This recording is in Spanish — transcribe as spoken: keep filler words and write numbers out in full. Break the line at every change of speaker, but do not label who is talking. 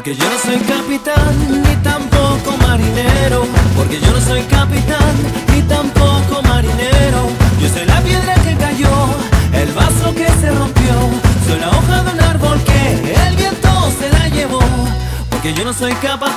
Porque yo no soy capitán, ni tampoco marinero. Porque yo no soy capitán, ni tampoco marinero. Yo soy la piedra que cayó, el vaso que se rompió. Soy la hoja de un árbol que el viento se la llevó. Porque yo no soy capaz